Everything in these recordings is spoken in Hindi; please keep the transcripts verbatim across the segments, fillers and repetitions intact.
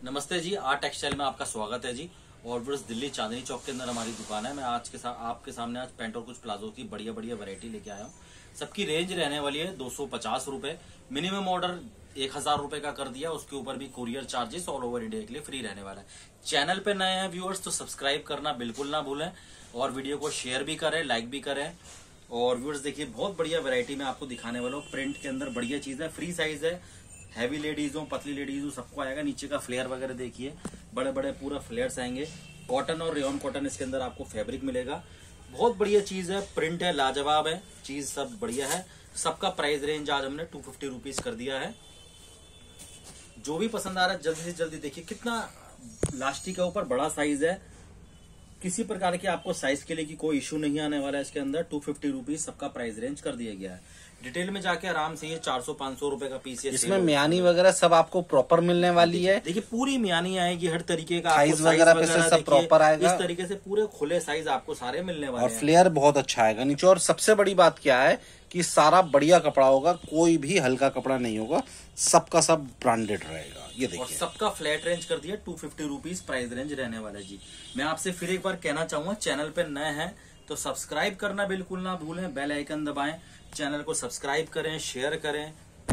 नमस्ते जी, आर्ट टेक्सटाइल में आपका स्वागत है जी। और बस दिल्ली चांदनी चौक के अंदर हमारी दुकान है। मैं आज के साथ आपके सामने आज पैंट और कुछ प्लाजो की बढ़िया बढ़िया वैरायटी लेके आया हूँ। सबकी रेंज रहने वाली है दो सौ पचास रूपये। मिनिमम ऑर्डर एक हजार रूपये का कर दिया, उसके ऊपर भी courier charges all over India के लिए फ्री रहने वाला है। चैनल पे नए हैं व्यूअर्स तो सब्सक्राइब करना बिल्कुल ना भूलें और वीडियो को शेयर भी करें, लाइक भी करें। और व्यूअर्स देखिए, बहुत बढ़िया वैरायटी में आपको दिखाने वाला हूँ। प्रिंट के अंदर बढ़िया चीज है, फ्री साइज है। हैवी लेडीज हो, पतली लेडीज हो, सबको आएगा। नीचे का फ्लेयर वगैरह देखिए, बड़े बड़े पूरा फ्लेयर्स आएंगे। कॉटन और रेयन कॉटन इसके अंदर आपको फैब्रिक मिलेगा। बहुत बढ़िया चीज है, प्रिंट है, लाजवाब है, चीज सब बढ़िया है। सबका प्राइस रेंज आज हमने टू फिफ्टी रुपीज कर दिया है। जो भी पसंद आ रहा है जल्दी से जल्दी देखिए। कितना लास्टिक के ऊपर बड़ा साइज है, किसी प्रकार की आपको साइज के लिए की कोई इश्यू नहीं आने वाला है। इसके अंदर टू फिफ्टी रुपीज सबका प्राइस रेंज कर दिया गया है। डिटेल में जाके आराम से ये चार सौ पांच सौ रुपए का पीस है। इसमें मियानी वगैरह सब आपको प्रॉपर मिलने वाली है। देखिए पूरी मियानी आएगी, हर तरीके का साइज वगैरह पे से सब प्रॉपर आएगा। इस तरीके से पूरे खुले साइज आपको सारे मिलने वाले और हैं। फ्लेयर बहुत अच्छा आएगा नीचे। और सबसे बड़ी बात क्या है कि सारा बढ़िया कपड़ा होगा, कोई भी हल्का कपड़ा नहीं होगा, सबका सब ब्रांडेड रहेगा। ये देखिए, और सबका फ्लैट रेंज कर दिया, two fifty rupees price range रहने वाला है जी। मैं आपसे फिर एक बार कहना चाहूंगा, चैनल पे नए हैं तो सब्सक्राइब करना बिल्कुल ना भूलें, बेल आइकन दबाएं, चैनल को सब्सक्राइब करें, शेयर करें।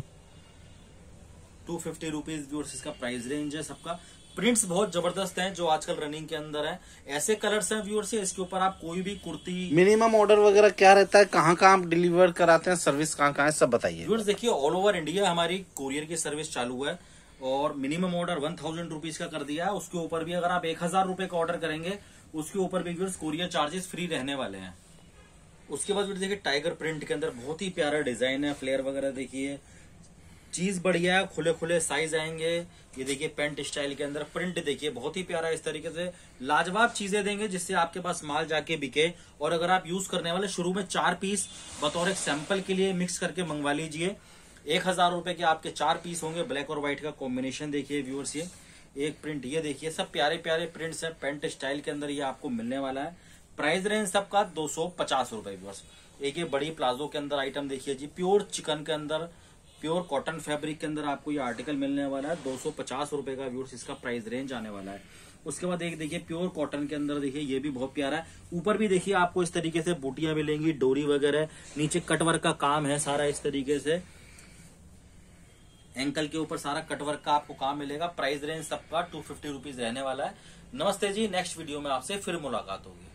टू फिफ्टी रुपीज व्यूअर्स इसका प्राइस रेंज है। सबका प्रिंट्स बहुत जबरदस्त हैं जो आजकल रनिंग के अंदर है। ऐसे कलर्स हैं व्यूअर्स, इसके ऊपर आप कोई भी कुर्ती। मिनिमम ऑर्डर वगैरह क्या रहता है, कहाँ कहाँ आप डिलीवर कराते हैं, सर्विस कहाँ कहाँ है, सब बताइए व्यूअर्स। देखिए ऑल ओवर इंडिया हमारी कुरियर की सर्विस चालू है और minimum order one thousand rupees का कर दिया है। उसके ऊपर भी अगर आप एक हजार रुपए का ऑर्डर करेंगे उसके ऊपर भी व्यूअर्स कुरियर चार्जेस फ्री रहने वाले हैं। उसके बाद देखिए टाइगर प्रिंट के अंदर बहुत ही प्यारा डिजाइन है। फ्लेयर वगैरह देखिए, चीज बढ़िया है, खुले खुले साइज आएंगे। ये देखिए पेंट स्टाइल के अंदर प्रिंट देखिए, बहुत ही प्यारा। इस तरीके से लाजवाब चीजें देंगे जिससे आपके पास माल जाके बिके। और अगर आप यूज करने वाले शुरू में चार पीस बतौर एक सैंपल के लिए मिक्स करके मंगवा लीजिए। एक हजार रुपए के आपके चार पीस होंगे। ब्लैक और व्हाइट का कॉम्बिनेशन देखिए व्यूअर्स। ये एक प्रिंट ये देखिए, सब प्यारे प्यारे प्रिंट्स हैं पेंट स्टाइल के अंदर। ये आपको मिलने वाला है। प्राइस रेंज सबका दो सौ पचास रुपए व्यूअर्स। एक ये बड़ी प्लाजो के अंदर आइटम देखिए जी, प्योर चिकन के अंदर, प्योर कॉटन फैब्रिक के अंदर आपको ये आर्टिकल मिलने वाला है। दो सौ पचास रुपए का व्यूअर्स इसका प्राइस रेंज आने वाला है। उसके बाद एक देखिए प्योर कॉटन के अंदर देखिए, ये भी बहुत प्यारा है। ऊपर भी देखिए आपको इस तरीके से बूटियां मिलेंगी, डोरी वगैरह। नीचे कटवर्क का काम है सारा इस तरीके से। एंकल के ऊपर सारा कटवर्क का आपको काम मिलेगा। प्राइस रेंज सबका टू फिफ्टी रुपीज रहने वाला है। नमस्ते जी, नेक्स्ट वीडियो में आपसे फिर मुलाकात होगी।